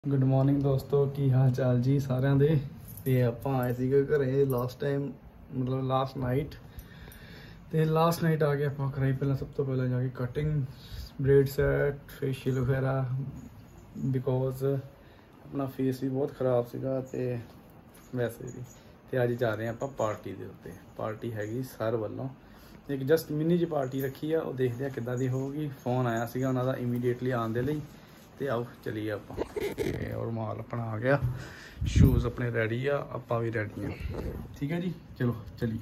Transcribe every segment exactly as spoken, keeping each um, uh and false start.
Good morning दोस्तों, की हाल चाल जी सारिਆਂ ਦੇ। ਤੇ ਆਪਾਂ ਆਏ ਸੀਗੇ ਘਰੇ ਲਾਸਟ ਟਾਈਮ, ਮਤਲਬ ਲਾਸਟ ਨਾਈਟ। ਤੇ ਲਾਸਟ ਨਾਈਟ ਆ ਕੇ ਆਪਾਂ ਕਰਾਈ ਪਹਿਲਾਂ ਸਭ ਤੋਂ ਪਹਿਲਾਂ ਜਾ ਕੇ ਕਟਿੰਗ, ਬ੍ਰੇਡ ਸੈਟ, ਫੇਸ਼ੀਅਲ ਵਗੈਰਾ, ਬਿਕੋਜ਼ ਆਪਣਾ ਫੇਸ ਵੀ ਬਹੁਤ ਖਰਾਬ ਸੀਗਾ ਤੇ ਵੈਸੇ ਵੀ। ਤੇ ਅੱਜ ਜਾ ਰਹੇ ਆਪਾਂ ਪਾਰਟੀ ਦੇ ਉੱਤੇ। ਪਾਰਟੀ ਹੈਗੀ ਸਰ ਵੱਲੋਂ, ਇੱਕ ਜਸਟ ਮਿੰਨੀ ਜਿਹੀ ਪਾਰਟੀ ਰੱਖੀ ਆ, ਉਹ ਦੇਖਦੇ ਆ ਕਿੱਦਾਂ ਦੀ ਹੋਊਗੀ। ਫੋਨ ਆਇਆ ਸੀਗਾ ਉਹਨਾਂ ਦਾ ਇਮੀਡੀਏਟਲੀ ਆਉਣ ਦੇ ਲਈ। ਤੇ ਆਓ ਚਲੀਏ ਆਪਾਂ। ਤੇ ਔਰ ਮਾਲ ਆਪਣਾ ਆ ਗਿਆ, ਸ਼ੂਜ਼ ਆਪਣੇ ਰੈਡੀ ਆ, ਆਪਾਂ ਵੀ ਰੈਡੀ ਆ। ਠੀਕ ਹੈ ਜੀ, ਚਲੋ ਚਲੀਏ।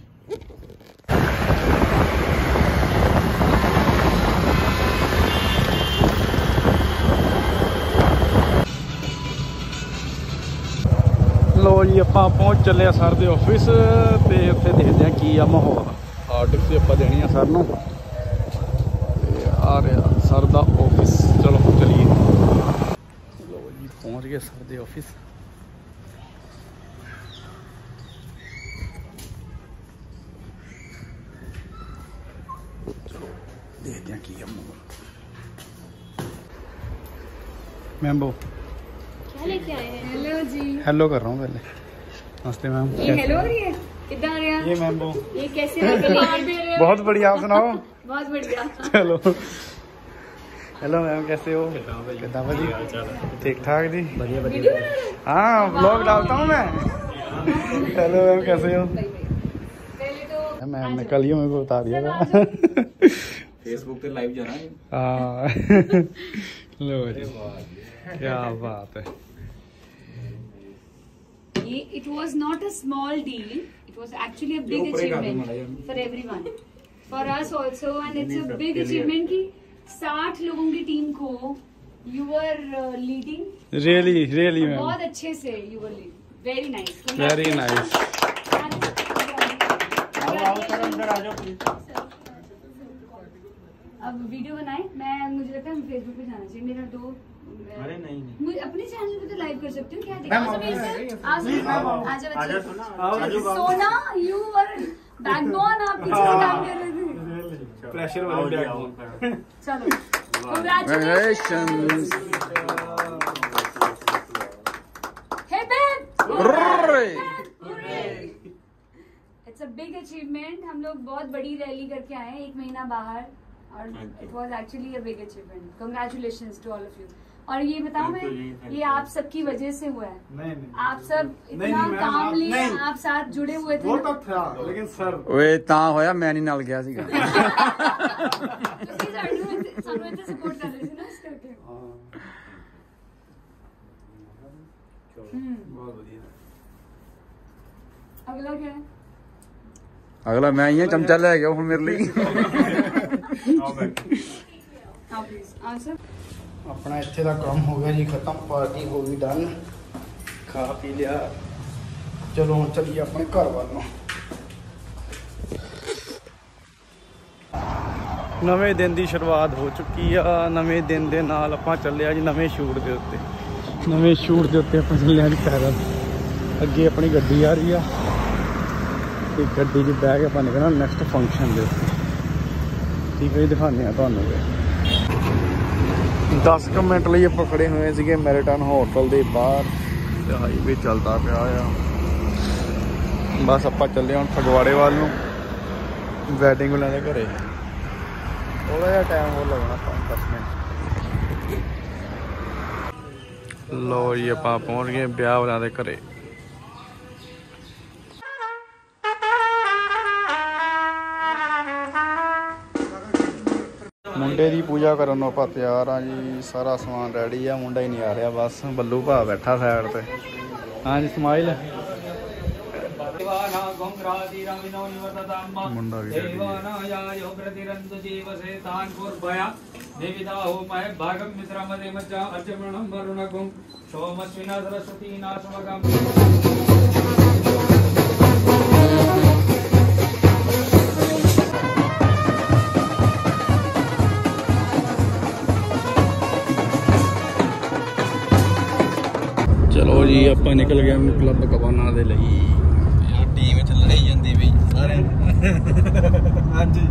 ਲੋ ਜੀ, ਆਪਾਂ ਪਹੁੰਚ ਚੱਲੇ ਆ ਸਰ ਦੇ ਆਫਿਸ ਤੇ ਉੱਥੇ ਦੇਖਦੇ ਆ ਕੀ ਆ ਮਾਹੌਲ। ਆਰਟਿਕਸ ਆਪਾਂ ਦੇਣੀ ਆ ਸਰ ਨੂੰ। ਤੇ ਆ ਰਿਹਾ ਸਰ ਦਾ ਆਫਿਸ, ਚਲੋ ਚਲੀਏ। ਲੋ ਜੀ, ਪਹੁੰਚ ਗਏ ਸਰ ਦੇ ਆਫਿਸ। ਚਲੋ ਦੇਖਦੇ ਆ ਕੀ ਆ ਮਾਹੌਲ। मैम क्या लेके आए हैं? हेलो जी। हेलो कर रहा हूँ पहले। नमस्ते मैम। ये हेलो हो रही है? कितना आ रहा है? ये मैम वो ये कैसे रख दे रहे हो? बहुत बढ़िया, आप सुनाओ। बहुत बढ़िया। चलो। हेलो मैम, कैसे हो? कितना भाजी? ठीक ठाक जी। बढ़िया बढ़िया। हाँ, व्लॉग डालता हूँ मैं। हेलो मैम, कैसे हो? पहले तो मैम ने कल ही मेरे को बता दिया था। फेसबुक पे लाइव जाना है। हाँ। लो जी, क्या बात है। ये it was not a small deal. It was actually a big achievement for everyone, for us also, and it's a big achievement कि साठ लोगों की टीम को you were uh, leading. Really, really ma'am. बहुत अच्छे से you were leading. Very nice. Very nice। अब video बनाए, मैं मुझे लगता है हम फेसबुक पे जाना चाहिए। मेरा दो अरे नहीं नहीं, मुझे अपने चैनल पे तो लाइव कर सकती हूँ। क्या दिक्कत? आज सोना यू वर बैकबोन, आप पीछे काम कर रहे थे। प्रेशर वाले बैकबोन। चलो, congratulations. Hey babe, it's a big achievement. हम लोग बहुत बड़ी रैली करके आए हैं, एक महीना बाहर, और it was actually a big achievement. Congratulations to all of you. और ये बताऊं मैं, ये आप सबकी वजह से हुआ है। नहीं नहीं, आप सब इतना कामली आप साथ जुड़े हुए थे। वो तो था, लेकिन सर ओए ਤਾਂ ਹੋਇਆ ਮੈਂ ਨਹੀਂ ਨਾਲ ਗਿਆ ਸੀਗਾ। ਤੁਸੀਂ ਸਾਨੂੰ ਸਾਨੂੰ ਇੱਥੇ ਸਪੋਰਟ ਕਰ ਰਹੇ ਸੀ ਨਾ, ਇਸ ਕਰਕੇ। बहुत बढ़िया। अगला क्या है? ਅਗਲਾ ਮੈਂ ਹੀ ਆ, ਚਮਚਾ ਲੈ ਗਿਆ ਹੁਣ ਮੇਰੇ ਲਈ। हाँ प्लीज आंसर। अपना इत्थे का काम हो गया जी खत्म, पार्टी हो गई डन, खा पी लिया। चलो हम चलिए अपने घर वालों। नवे दिन की शुरुआत हो चुकी है। नवे दिन के नाल आपां चले जी नवे शूट के उत्ते। नवे शूट के उत्ते आपां चले जी पैदल। अगे अपनी गड्डी आ रही है ते गड्डी च बह के आपां निकलना नैक्सट फंक्शन दे। ठीक है जी, दिखाने तुहानूं। दस क मिनट लिए आप खड़े हुए थे मैरिटन होटल के बाहर। हाईवे चलता पाया आ, बस आप चले हम फगवाड़े वाल वैडिंग वाले घरे। थोड़ा जहा टाइम हो लगना, पाँच दस मिनट। लो जी, आप पहुँच गए ब्याह वाले घरे। मुंडे की पूजा करन आप तैयार हाँ जी, सारा समान रेडी है। मुंडा ही नहीं आ रहा, बस बल्लू भा बैठा साइड पे। हाँ जी, स्माइल मुंडा भी चलो जी, आप निकल गए क्लब कबाना दे लई। यार टीम च लड़ाई जाती पई सारे। हाँ जी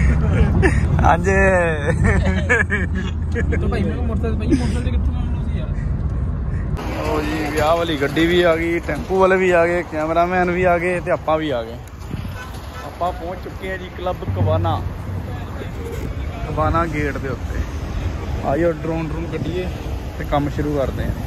हाँ जी। तो भाई मैं मोटरसाइकिल भाई मोटरसाइकिल कितने ਵਿਆਹ ਵਾਲੀ ਗੱਡੀ ਵੀ ਆ ਗਈ, ਟੈਂਪੂ ਵਾਲੇ ਵੀ ਆ ਗਏ, ਕੈਮਰਾਮੈਨ ਵੀ ਆ ਗਏ ਤੇ ਆਪਾਂ ਵੀ ਆ ਗਏ। ਆਪਾਂ ਪਹੁੰਚ ਚੁੱਕੇ ਹਾਂ ਜੀ ਕਲੱਬ ਕਬਾਨਾ, ਕਬਾਨਾ ਗੇਟ ਦੇ ਉੱਤੇ। ਆਇਓ ਡਰੋਨ ਡਰੋਨ ਕੱਢੀਏ ਤੇ ਕੰਮ ਸ਼ੁਰੂ ਕਰਦੇ ਹਾਂ।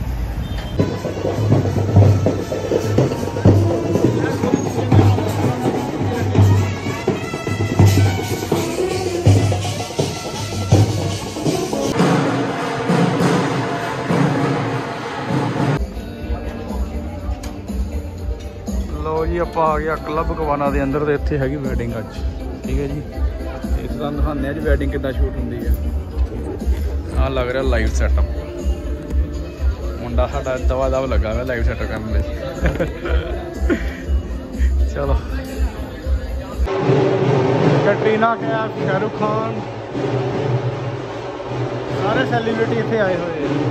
ਲਓ ਜੀ ਆਪਾਂ ਆ ਗਿਆ ਕਲੱਬ ਕਬਾਨਾ ਦੇ ਅੰਦਰ ਤੇ ਇੱਥੇ ਹੈਗੀ ਵੈਡਿੰਗ ਅੱਜ। ਠੀਕ ਹੈ ਜੀ, ਇਸ ਤਰ੍ਹਾਂ ਦਿਖਾਉਂਦੇ ਆ ਜੀ ਵੈਡਿੰਗ ਕਿੱਦਾਂ ਸ਼ੂਟ ਹੁੰਦੀ ਹੈ। ਆਹ ਲੱਗ ਰਿਹਾ ਲਾਈਵ ਸੈਟਅਪ, ਮੁੰਡਾ ਸਾਡਾ ਦਵਾ ਦਵ ਲੱਗਾ ਹੋਇਆ ਲਾਈਵ ਸੈਟਅਪ ਕਰਨ ਲਈ। ਚਲੋ ਕੈਟਰੀਨਾ ਕੈਫ, ਸ਼ਾਹਰੁਖ ਖਾਨ, ਸਾਰੇ ਸੈਲੀਬ੍ਰਿਟੀ ਇੱਥੇ ਆਏ ਹੋਏ ਆ।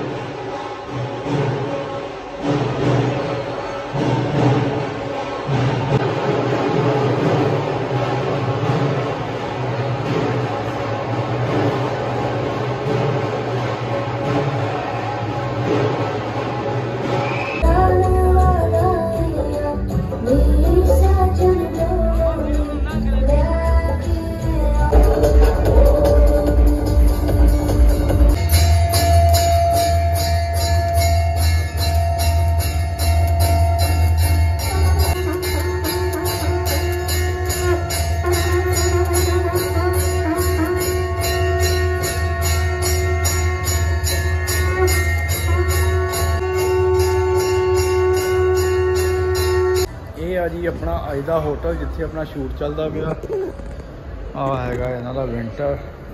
ਜੀ ਆਪਣਾ ਅੱਜ ਦਾ ਹੋਟਲ ਜਿੱਥੇ ਆਪਣਾ ਸ਼ੂਟ ਚੱਲਦਾ ਪਿਆ। ਆਹ ਹੈਗਾ ਇਹਨਾਂ ਦਾ ਵਿੰਟਰ,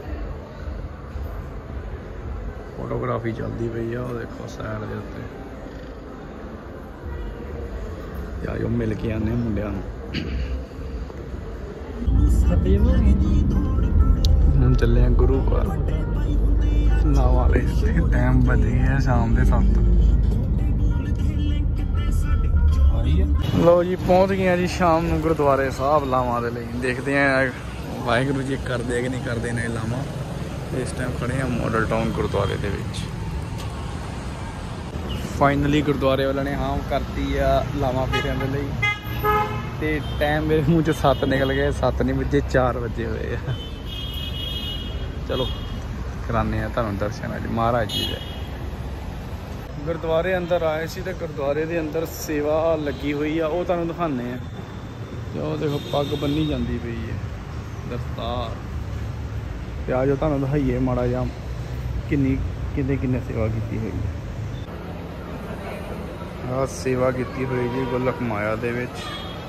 ਫੋਟੋਗ੍ਰਾਫੀ ਚੱਲਦੀ ਪਈ ਆ। ਉਹ ਦੇਖੋ ਸਾਈਡ ਦੇ ਉੱਤੇ। ਆਜੋ ਮਿਲ ਕੇ ਆਨੇ ਮੁੰਡਿਆਂ ਨੂੰ। ਹੁਣ ਚੱਲੇ ਆ ਗੁਰੂ ਘਰ ਲਾ ਵਾਲੇ। ਟਾਈਮ ਵੱਜ ਗਿਆ ਸ਼ਾਮ ਦੇ ਸੱਤ। ਲਓ ਜੀ ਪਹੁੰਚ ਗਏ ਆ ਜੀ ਸ਼ਾਮ ਨੂੰ ਗੁਰਦੁਆਰੇ ਸਾਹਿਬ ਲਾਵਾਂ ਦੇ ਲਈ। ਦੇਖਦੇ ਆ ਵਾਹਿਗੁਰੂ ਜੀ ਕਰਦੇ ਕਿ ਨਹੀਂ ਕਰਦੇ ਨੇ ਲਾਵਾਂ। ਇਸ ਟਾਈਮ ਖੜੇ ਆ ਮਾਡਲ ਟਾਊਨ ਗੁਰਦੁਆਰੇ ਦੇ ਵਿੱਚ। ਫਾਈਨਲੀ ਗੁਰਦੁਆਰੇ ਵਾਲਿਆਂ ਨੇ ਹਾਂ ਕਰਤੀ ਆ ਲਾਵਾਂ ਫੇਰਿਆਂ ਦੇ ਲਈ। ਤੇ ਟਾਈਮ ਮੇਰੇ ਮੂੰਹ 'ਚ ਸੱਤ ਨਿਕਲ ਗਏ। ਸੱਤ ਨਹੀਂ ਵੱਜੇ, ਚਾਰ ਵਜੇ ਹੋਏ ਆ। ਚਲੋ ਕਰਾਨੇ ਆ ਤੁਹਾਨੂੰ ਦਰਸ਼ਨ ਅੱਜ ਮਹਾਰਾਜ ਜੀ ਦੇ। ਗੁਰਦੁਆਰੇ ਅੰਦਰ ਆਏ ਸੀ ਤੇ ਗੁਰਦੁਆਰੇ ਦੇ ਅੰਦਰ ਸੇਵਾ ਲੱਗੀ ਹੋਈ ਆ, ਉਹ ਤੁਹਾਨੂੰ ਦਿਖਾਉਂਦੇ ਆ। ਤੇ ਉਹ ਦੇਖੋ ਪੱਗ ਬੰਨੀ ਜਾਂਦੀ ਪਈ ਹੈ ਦਸਤਾਰ। ਤੇ ਆ ਜੋ ਤੁਹਾਨੂੰ ਦਿਖਾਈਏ ਮਾੜਾ ਜਿਹਾ ਕਿੰਨੀ ਕਿੰਨੇ ਕਿੰਨੇ ਸੇਵਾ ਕੀਤੀ ਹੋਈ ਹੈ। ਆਹ ਸੇਵਾ ਕੀਤੀ ਹੋਈ ਜੀ ਗੁਲਕ ਮਾਇਆ ਦੇ ਵਿੱਚ।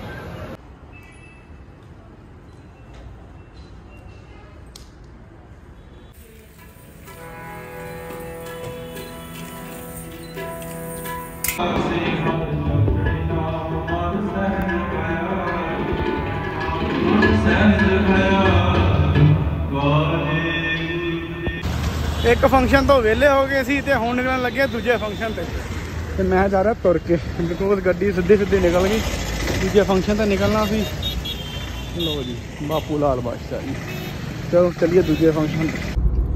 ਇੱਕ ਫੰਕਸ਼ਨ ਤੋਂ ਵਿਹਲੇ ਹੋ ਗਏ ਸੀ ਤੇ ਹੁਣ ਨਿਕਲਣ ਲੱਗੇ ਦੂਜੇ ਫੰਕਸ਼ਨ ਤੇ। ਤੇ ਮੈਂ ਜਾ ਰਿਹਾ ਤੁਰ ਕੇ, ਬਿਕੋਜ਼ ਗੱਡੀ ਸਿੱਧੀ ਸਿੱਧੀ ਨਿਕਲ ਗਈ। ਦੂਜੇ ਫੰਕਸ਼ਨ ਤੇ ਨਿਕਲਣਾ ਸੀ। ਲੋ ਜੀ ਬਾਪੂ ਲਾਲ ਬਾਦਸ਼ਾਹ ਜੀ। ਚਲੋ ਚੱਲੀਏ ਦੂਜੇ ਫੰਕਸ਼ਨ ਤੇ।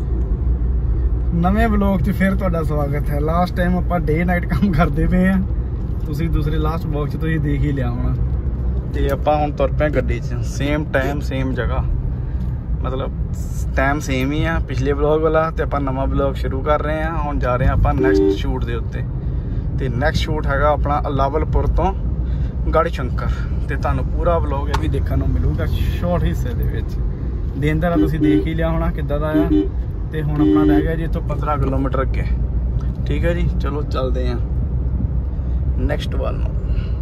ਨਵੇਂ ਵਲੌਗ 'ਚ ਫਿਰ ਤੁਹਾਡਾ ਸਵਾਗਤ ਹੈ। ਲਾਸਟ ਟਾਈਮ ਆਪਾਂ ਡੇ ਨਾਈਟ ਕੰਮ ਕਰਦੇ ਪਏ ਆ। ਤੁਸੀਂ ਦੂਸਰੇ ਲਾਸਟ ਵਲੌਗ 'ਚ ਤੁਸੀਂ ਦੇਖ ਹੀ ਲਿਆ ਹੋਣਾ। ਤੇ ਆਪਾਂ ਹੁਣ ਤੁਰ ਪਏ ਗੱਡੀ 'ਚ। ਸੇਮ ਟਾਈਮ ਸੇਮ ਜਗ੍ਹਾ, ਮਤਲਬ ਟਾਈਮ ਸੇਮ ਹੀ ਆ ਪਿਛਲੇ ਵਲੌਗ ਵਾਲਾ। ਤੇ ਆਪਾਂ ਨਵਾਂ ਵਲੌਗ ਸ਼ੁਰੂ ਕਰ ਰਹੇ ਹਾਂ। ਹੁਣ ਜਾ ਰਹੇ ਹਾਂ ਆਪਾਂ ਨੈਕਸਟ ਸ਼ੂਟ ਦੇ ਉੱਤੇ। ਤੇ ਨੈਕਸਟ ਸ਼ੂਟ ਹੈਗਾ ਆਪਣਾ ਅਲਾਵਲਪੁਰ ਤੋਂ ਗੜ ਸ਼ੰਕਰ। ਤੇ ਤੁਹਾਨੂੰ ਪੂਰਾ ਵਲੌਗ ਇਹ ਵੀ ਦੇਖਣ ਨੂੰ ਮਿਲੂਗਾ ਸ਼ਾਰਟ ਹਿੱਸੇ ਦੇ ਵਿੱਚ। ਦਿਨ ਦਾ ਤੁਸੀਂ ਦੇਖ ਹੀ ਲਿਆ ਹੋਣਾ ਕਿੱਦਾਂ ਦਾ ਆ। ਤੇ ਹੁਣ ਆਪਣਾ ਰਹਿ ਗਿਆ ਜੀ ਇੱਥੋਂ ਪੰਦਰਾਂ ਕਿਲੋਮੀਟਰ ਅੱਗੇ। ਠੀਕ ਹੈ ਜੀ, ਚਲੋ ਚੱਲਦੇ ਹਾਂ ਨੈਕਸਟ ਵੱਲ ਨੂੰ।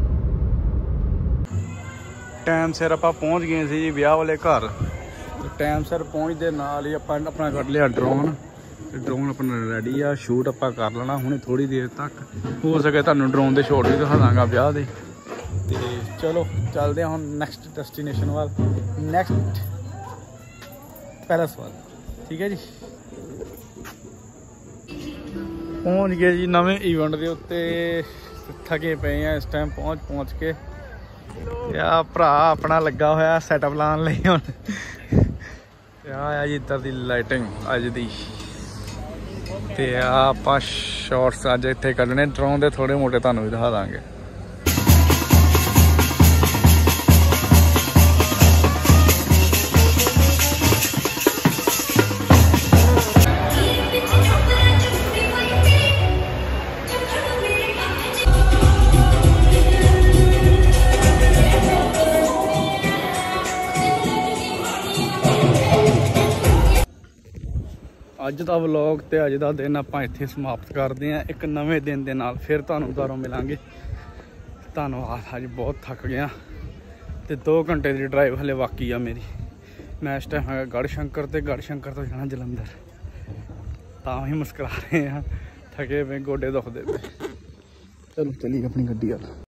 ਟਾਈਮ ਸਿਰ ਆਪਾਂ ਪਹੁੰਚ ਗਏ ਸੀ ਜੀ ਵਿਆਹ ਵਾਲੇ ਘਰ। ਟਾਈਮ ਸਿਰ ਪਹੁੰਚਦੇ ਨਾਲ ਹੀ ਆਪਾਂ ਆਪਣਾ ਕੱਢ ਲਿਆ ਡਰੋਨ। ਤੇ ਡਰੋਨ ਆਪਣਾ ਰੈਡੀ ਆ, ਸ਼ੂਟ ਆਪਾਂ ਕਰ ਲੈਣਾ ਹੁਣੇ ਥੋੜੀ ਦੇਰ ਤੱਕ। ਹੋ ਸਕੇ ਤੁਹਾਨੂੰ ਡਰੋਨ ਦੇ ਸ਼ਾਟ ਵੀ ਦਿਖਾ ਦਾਂਗਾ ਵਿਆਹ ਦੇ। ਤੇ ਚਲੋ ਚੱਲਦੇ ਹਾਂ ਹੁਣ ਨੈਕਸਟ ਡੈਸਟੀਨੇਸ਼ਨ ਵੱਲ, ਨੈਕਸਟ ਪੈਲਸ ਵੱਲ। ਠੀਕ ਹੈ ਜੀ, ਪਹੁੰਚ ਗਏ ਜੀ ਨਵੇਂ ਇਵੈਂਟ ਦੇ ਉੱਤੇ। ਥਕੇ ਪਏ ਆ ਇਸ ਟਾਈਮ ਪਹੁੰਚ ਪਹੁੰਚ ਕੇ। ਤੇ ਆ ਭਰਾ ਆਪਣਾ ਲੱਗਾ ਹੋਇਆ ਸੈਟਅਪ ਲਾਉਣ ਲਈ ਹੁਣ। ਤੇ ਆ ਆ ਜੀ ਇੱਧਰ ਦੀ ਲਾਈਟਿੰਗ ਅੱਜ ਦੀ। ਤੇ ਆ ਆਪਾਂ शॉर्ट्स अज इत्थे कड्ढने ड्रोन दे थोड़े मोटे तुहानूं भी दिखा दांगे। ਅੱਜ ਦਾ ਵਲੌਗ ਤੇ ਅੱਜ ਦਾ ਦਿਨ ਆਪਾਂ ਇੱਥੇ ਸਮਾਪਤ ਕਰਦੇ ਹਾਂ। ਇੱਕ ਨਵੇਂ ਦਿਨ ਦੇ ਨਾਲ ਫਿਰ ਤੁਹਾਨੂੰ ਘਰੋਂ ਮਿਲਾਂਗੇ। ਧੰਨਵਾਦ। ਅੱਜ ਬਹੁਤ ਥੱਕ ਗਿਆ ਤੇ ਦੋ ਘੰਟੇ ਦੀ ਡਰਾਈਵ ਹਲੇ ਬਾਕੀ ਆ ਮੇਰੀ। ਮੈਂ ਇਸ ਟਾਈਮ ਹੈਗਾ ਗੜ੍ਹ ਸ਼ੰਕਰ ਤੇ ਗੜ੍ਹ ਸ਼ੰਕਰ ਤੋਂ ਜਾਣਾ ਜਲੰਧਰ। ਤਾਂ ਹੀ ਮੁਸਕਰਾ ਰਹੇ ਹਾਂ, ਥਕੇ ਪਏ, ਗੋਡੇ ਦੁਖਦੇ ਪਏ। ਚਲੋ ਚਲੀਏ ਆਪਣੀ ਗੱਡੀ ਵੱਲ।